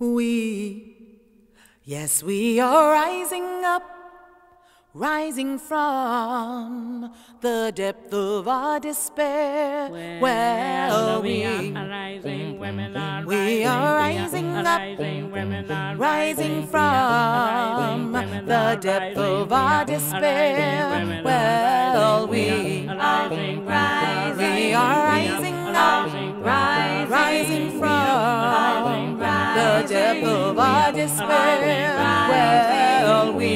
Yes, we are rising up, rising from the depth of our despair. Well, we are rising, women are we are rising up, rising from the depth of our despair. Well, we are rising up, rising from the depth of our despair. Well, we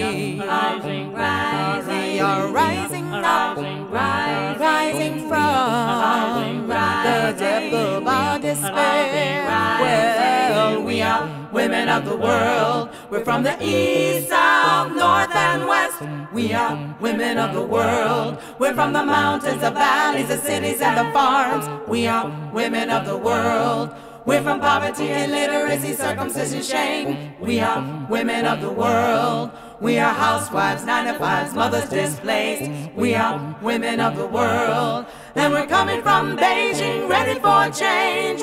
are rising up, rising from the depth of our despair. Well, we are women of the world. We're from the east, south, north, and west. We are women of the world. We're from the mountains, the valleys, the cities, and the farms. We are women of the world. We're from poverty, illiteracy, circumcision, shame. We are women of the world. We are housewives, 9-to-5s, mothers displaced. We are women of the world. And we're coming from Beijing, ready for change.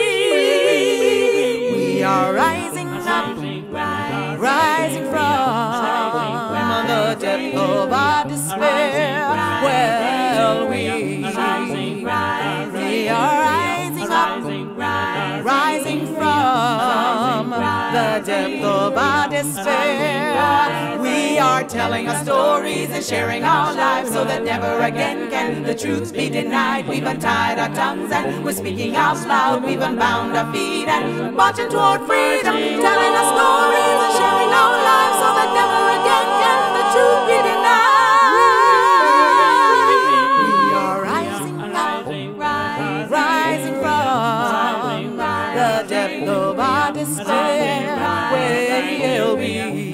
We are rising up, rising from the depth of our despair. Well, we are rising up, rising from the depth of our despair. We are telling our stories and sharing our lives so that never again can the truth be denied. We've untied our tongues and we're speaking out loud. We've unbound our feet and marching toward freedom, telling our stories and sharing our lives so that never again can the truth be denied. We are rising up, rising from the depth of our despair. Well, we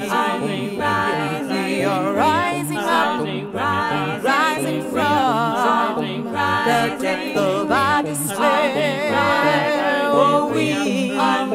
are rising up, rising from the depth of our despair. Oh, we are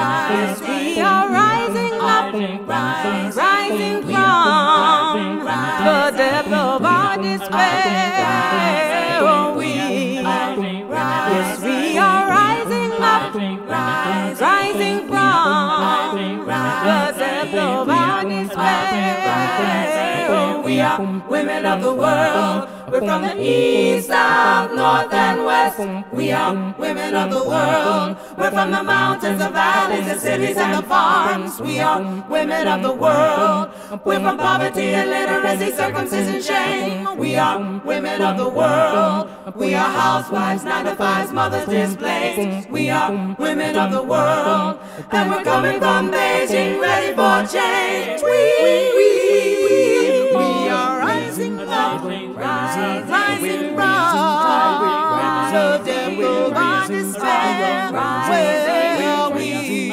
rising up, rising from the depth of our despair. Oh, yes, we are rising up, rising from the depth of our despair. We are women of the world. We're from the east, south, north, and west. We are women of the world. We're from the mountains, the valleys, the cities, and the farms. We are women of the world. We're from poverty, illiteracy, circumcision, shame. We are women of the world. We are housewives, 9-to-5s, mothers displaced. We are women of the world. And we're coming from Beijing, ready for change. We are rising up, rising from the depth of our despair. Well, we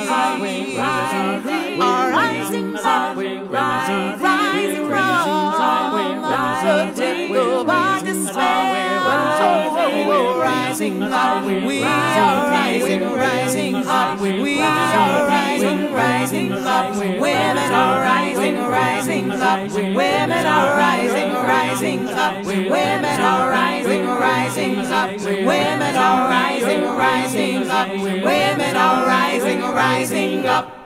are rising up, rising from the depth of our despair. Rising up, we are rising up, we are rising up. Women are rising up, women are rising up, women are rising up, women are rising up, women are rising up.